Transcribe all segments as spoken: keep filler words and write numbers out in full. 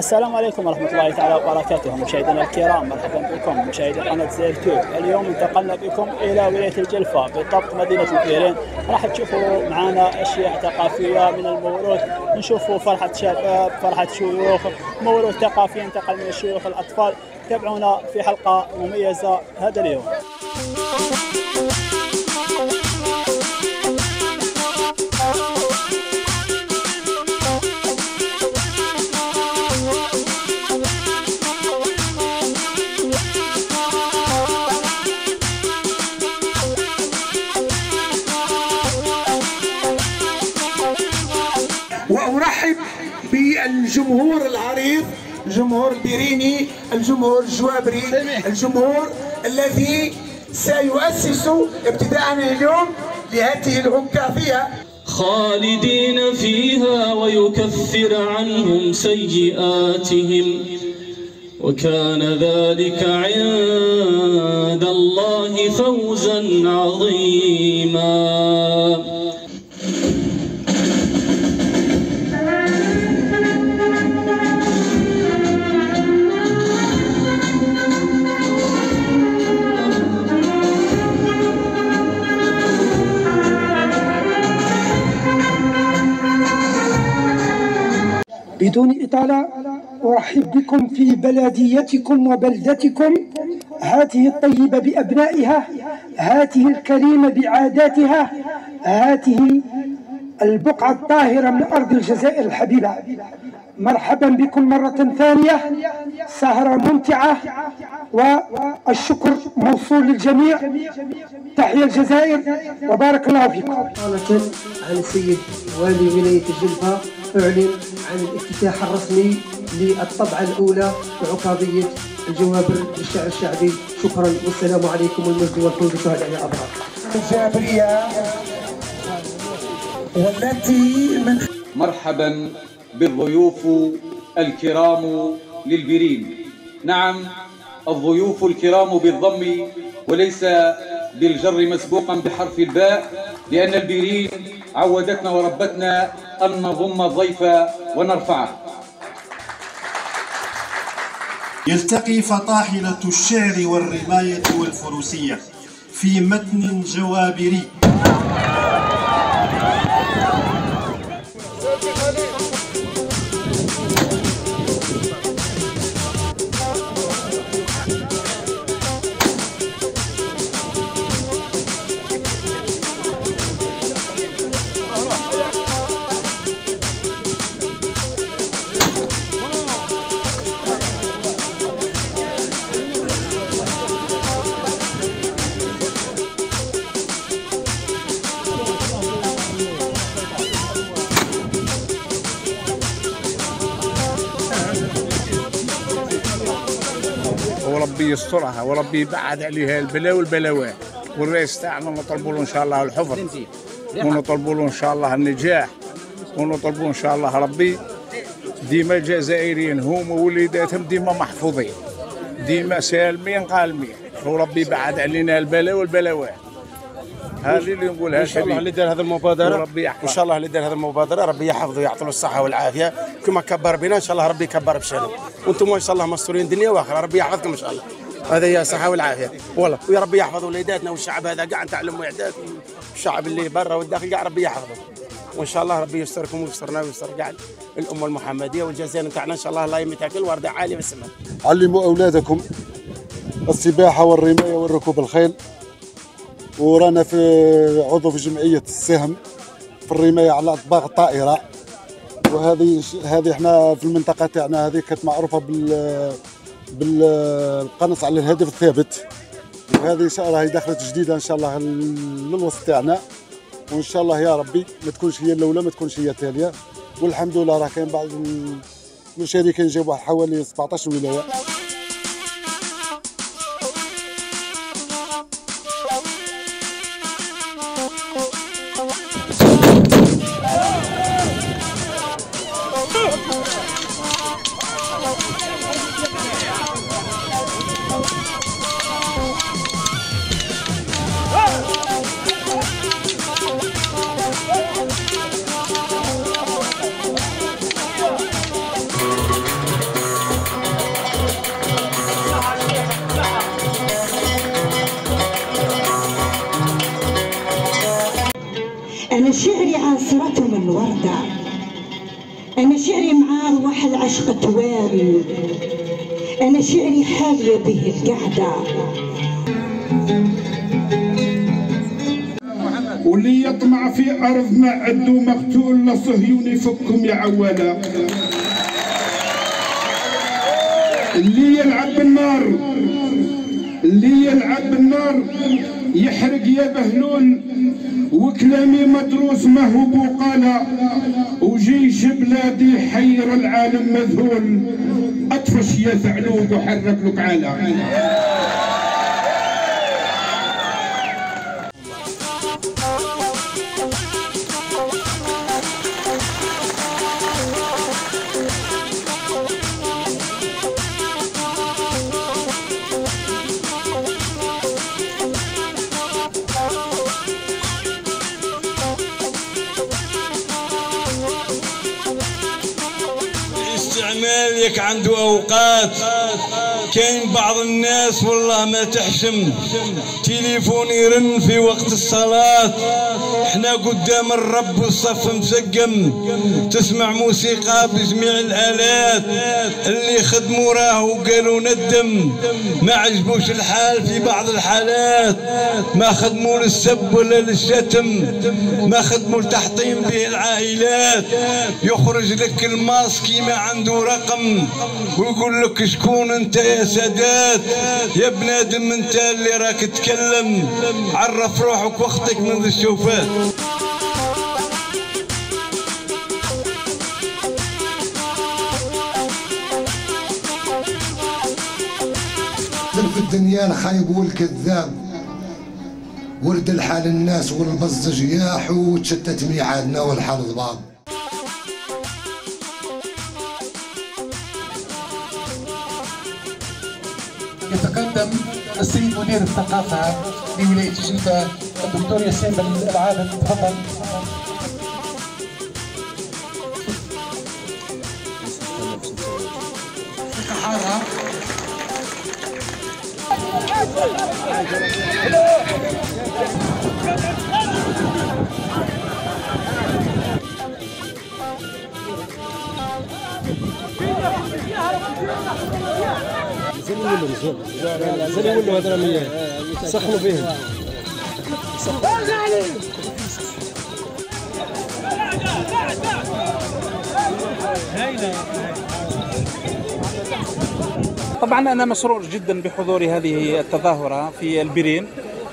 السلام عليكم ورحمة الله تعالى وبركاته. مشاهدينا الكرام، مرحبا بكم مشاهدي قناة زيرتوب. اليوم انتقلنا بكم إلى ولاية الجلفة، بالضبط مدينة البيرين. راح تشوفوا معنا أشياء ثقافية من الموروث، نشوفوا فرحة شباب، فرحة شيوخ، موروث ثقافي ينتقل من الشيوخ الأطفال. تابعونا في حلقة مميزة هذا اليوم. وأرحب بالجمهور العريض، الجمهور البيريني، الجمهور الجوابري، الجمهور الذي سيؤسس ابتداء من اليوم لهذه العكاظية، خالدين فيها ويكفر عنهم سيئاتهم وكان ذلك عند الله فوزا عظيما. بدون إطالة أرحب بكم في بلديتكم وبلدتكم هذه الطيبة بأبنائها، هذه الكريمة بعاداتها، هذه البقعة الطاهرة من أرض الجزائر الحبيبة. مرحبا بكم مرة ثانية، سهرة ممتعة والشكر موصول للجميع. تحية الجزائر وبارك الله فيكم. قالة عن السيد والي ولاية الجلفة أعلن عن الافتتاح الرسمي للطبعة الأولى لعكاظية الجوابر للشعر الشعبي. شكرا والسلام عليكم والمجد والخلود شهداء الأبرار. الجابرية والتي من مرحبا بالضيوف الكرام للبيرين. نعم، الضيوف الكرام بالضم وليس بالجر مسبوقا بحرف الباء، لأن البيرين عودتنا وربتنا أن نضم الضيف ونرفعه. يلتقي فطاحلة الشعر والرماية والفروسية في متن جوابري. وربي يسترها وربي يبعد عليها البلاء والبلاوات. والرئيس تاعنا نطلبوا له ان شاء الله الحفظ، ونطلبوا له ان شاء الله النجاح، ونطلبوا ان شاء الله ربي ديما الجزائريين هم ووليداتهم ديما محفوظين، ديما سالمين قالمين، وربي يبعد علينا البلاء والبلاوات. هذه اللي نقولها. ان شاء الله اللي دار هذه المبادره، وربي يحفظ. ان شاء الله اللي دار هذه المبادره ربي يحفظه ويعطي له الصحه والعافيه، كما كبر بنا ان شاء الله ربي يكبر بشانه، وانتم ان شاء الله مستورين دنيا واخره، ربي يحفظكم ان شاء الله. هذا هي الصحه والعافيه والله، ويا ربي يحفظ وليداتنا والشعب هذا كاع نتاع الاعداد، الشعب اللي برا والداخل كاع ربي يحفظه، وان شاء الله ربي يستركم ويسترنا ويستر كاع الامه المحمديه والجزائر نتاعنا ان شاء الله. الله يمتاكل ورده عاليه في السماء. علموا اولادكم السباحه والرمايه وركوب الخيل، ورانا في عضو في جمعيه السهم في الرمايه على اطباق الطائره، وهذه هذه احنا في المنطقه تاعنا هذه كانت معروفه بال بالقنص على الهدف الثابت، وهذه راهي دخلت جديده ان شاء الله للوسط تاعنا، وان شاء الله يا ربي ما تكونش هي الاولى ما تكونش هي التاليه. والحمد لله راه كاين بعض المشاركين جابوا حوالي سبعطاش ولايه. أنا شعري عاصرتهم الوردة، أنا شعري مع أرواح العشق تواري، أنا شعري حالية به القعدة. واللي يطمع في أرضنا عدو مقتول لصهيون يفكهم يا عوالا. اللي يلعب بالنار اللي يلعب بالنار يحرق يا بهلول، وكلامي مدروس ما هو بقالة، وجيش بلادي حير العالم مذهول. اطفش يا ثعلوب وحرك لك عالة. استعمالك عنده اوقات، كاين بعض الناس والله ما تحشم تليفون يرن في وقت الصلاة. احنا قدام الرب والصف مسقم، تسمع موسيقى بجميع الآلات. اللي خدموا راهو قالوا ندم، ما عجبوش الحال في بعض الحالات. ما خدموا للسب ولا للشتم، ما خدموا لتحطيم به العائلات. يخرج لك الماسكي ما عنده رقم ويقول لك شكون انت يا سادات. يا بنادم انت اللي راك تكلم، عرف روحك وقتك من ذي الشوفات. في الدنيا الخايب والكذاب، ولد الحال الناس والبزج ياحو، وتشتت ميعادنا والحال ضباب. يتقدم السيد مدير الثقافة لولاية جلفة الدكتور ياسين بن العابد، تفضل. حارة نزل ولا نزل نزل ولا هذا مياه سخنوا فيهم. طبعا أنا مسرور جدا بحضور هذه التظاهرة في البرين،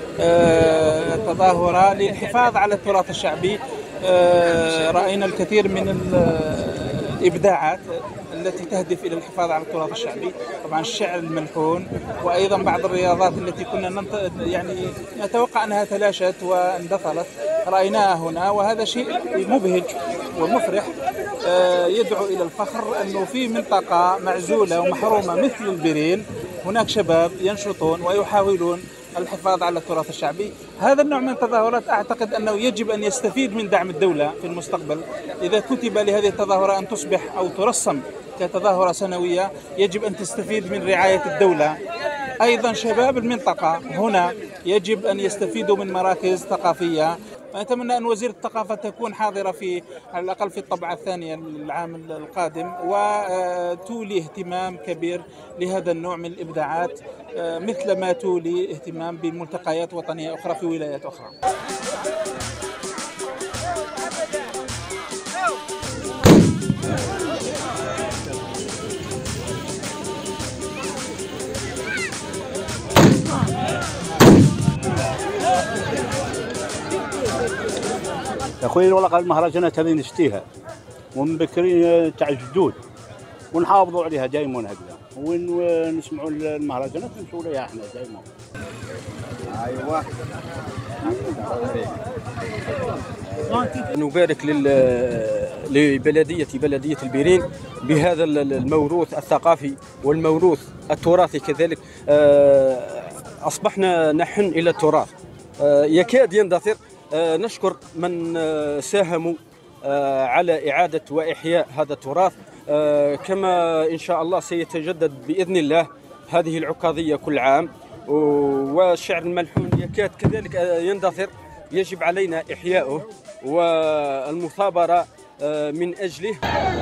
تظاهرة للحفاظ على التراث الشعبي. رأينا الكثير من الإبداعات التي تهدف إلى الحفاظ على التراث الشعبي، طبعا الشعر الملحون، وأيضا بعض الرياضات التي كنا ننط... يعني نتوقع أنها تلاشت واندثرت رأيناها هنا، وهذا شيء مبهج ومفرح يدعو إلى الفخر أنه في منطقة معزولة ومحرومة مثل البرين هناك شباب ينشطون ويحاولون الحفاظ على التراث الشعبي. هذا النوع من التظاهرات أعتقد أنه يجب أن يستفيد من دعم الدولة في المستقبل. إذا كتب لهذه التظاهرة أن تصبح أو ترسم كتظاهرة سنوية، يجب أن تستفيد من رعاية الدولة. أيضا شباب المنطقة هنا يجب أن يستفيدوا من مراكز ثقافية. أتمنى أن وزير الثقافة تكون حاضرة في على الأقل في الطبعة الثانية العام القادم، وتولي اهتمام كبير لهذا النوع من الإبداعات مثل ما تولي اهتمام بملتقيات وطنية أخرى في ولايات أخرى. يا اخوي والله المهرجانات هذه نشتيها ومن بكرين تاع الجدود، ونحافظوا عليها دائما هكذا، ونسمعوا المهرجانات نمشوا لها احنا دائما. ايوه نبارك لبلدية بلدية البرين بهذا الموروث الثقافي والموروث التراثي كذلك. أصبحنا نحن إلى التراث يكاد يندثر. نشكر من ساهموا على إعادة وإحياء هذا التراث، كما إن شاء الله سيتجدد بإذن الله هذه العكاظية كل عام، والشعر الملحون يكاد كذلك يندثر، يجب علينا إحياؤه والمثابرة من أجله.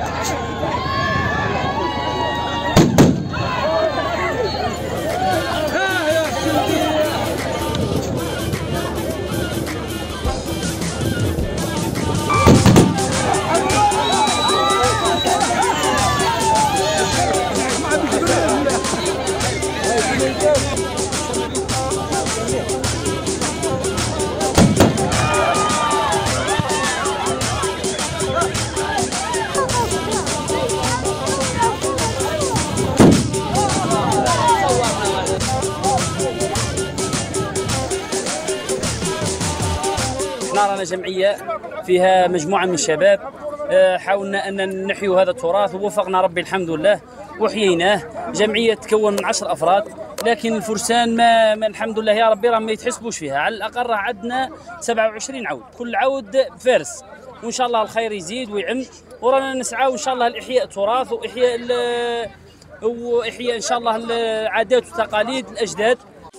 احنا رانا جمعيه فيها مجموعه من الشباب، حاولنا ان نحيوا هذا التراث ووفقنا ربي الحمد لله وحييناه. جمعيه تكون من عشر افراد، لكن الفرسان ما, ما الحمد لله يا ربي راه ما يتحسبوش فيها. على الاقل راه عندنا سبعة وعشرين عود، كل عود فارس، وان شاء الله الخير يزيد ويعم، ورانا نسعى ان شاء الله لاحياء التراث واحياء واحياء ان شاء الله العادات وتقاليد الاجداد.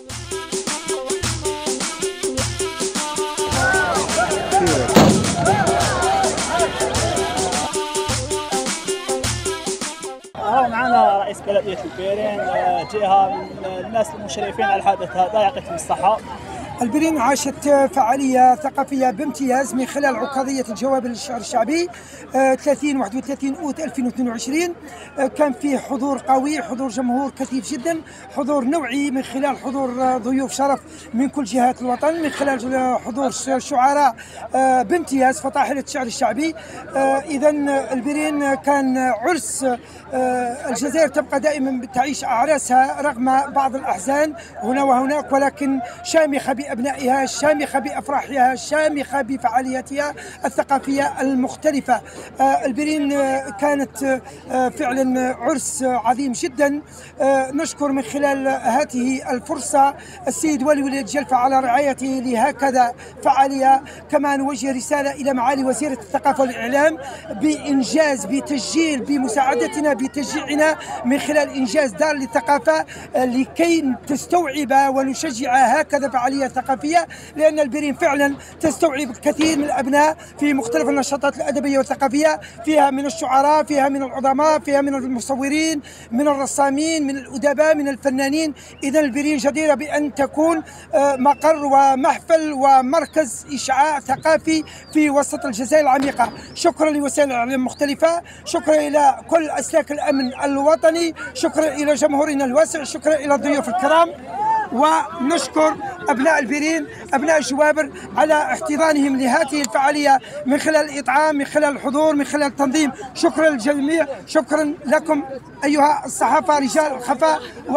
ها معنا رئيس بلدية البيرين، جهة من الناس المشرفين على الحدث هذا، يعطيكم الصحة. البيرين عاشت فعالية ثقافية بامتياز من خلال عكاظية الجوابر للشعر الشعبي ثلاثين واحد وثلاثين أوت ألفين واثنين وعشرين. كان فيه حضور قوي، حضور جمهور كثيف جدا، حضور نوعي من خلال حضور ضيوف شرف من كل جهات الوطن، من خلال حضور شعراء بامتياز فطاحلة الشعر الشعبي. إذا البيرين كان عرس، الجزائر تبقى دائما تعيش أعراسها رغم بعض الأحزان هنا وهناك، ولكن شامخة بأبنائها، شامخة بأفراحها، شامخة بفعالياتها الثقافية المختلفة. البيرين كانت فعلا عرس عظيم جدا. نشكر من خلال هذه الفرصة السيد والي ولاية جلفة على رعايته لهكذا فعالية. كما نوجه رسالة إلى معالي وزيرة الثقافة والإعلام بإنجاز، بتسجيل، بمساعدتنا، بتشجيعنا من خلال إنجاز دار للثقافة لكي تستوعب ونشجع هكذا فعاليات ثقافية، لأن البيرين فعلا تستوعب كثير من الأبناء في مختلف النشاطات الأدبية والثقافية، فيها من الشعراء، فيها من العظماء، فيها من المصورين، من الرسامين، من الأدباء، من الفنانين. إذا البيرين جديرة بأن تكون مقر ومحفل ومركز إشعاع ثقافي في وسط الجزائر العميقة. شكرا لوسائل الإعلام المختلفة، شكرا إلى كل أسلاك الأمن الوطني، شكرا إلى جمهورنا الواسع، شكرا إلى الضيوف الكرام، ونشكر أبناء البيرين، أبناء الجوابر على احتضانهم لهذه الفعالية من خلال الإطعام، من خلال الحضور، من خلال التنظيم. شكرا للجميع، شكرا لكم أيها الصحافة، رجال الخفاء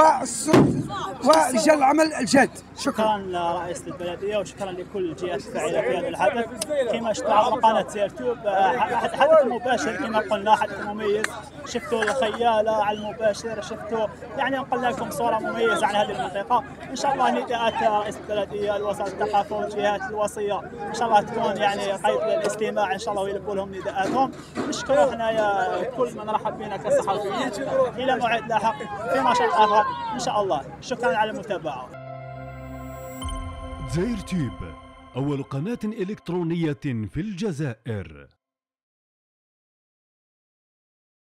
ورجال العمل الجاد. شكرا لرئيس البلدية وشكرا لكل الجهات الفاعلة في هذا الحدث. كما شفتوا عبر قناة سيرتوب حدث مباشر كما قلنا، حدث مميز. شفتوا الخيالة على المباشر، شفتوا يعني نقلنا لكم صورة مميزة عن هذه المنطقة. إن شاء الله نداءات رئيس البلدية، الوزارة الثقافة والجهات الوصية إن شاء الله تكون يعني قيد للاستماع إن شاء الله ويلبوا لهم نداءاتهم. نشكروا حنايا كل من رحب بنا كصحفيين. إلى موعد لاحق في نشاط آخر إن شاء الله. شكرا على المتابعة. زير تيوب أول قناة إلكترونية في الجزائر.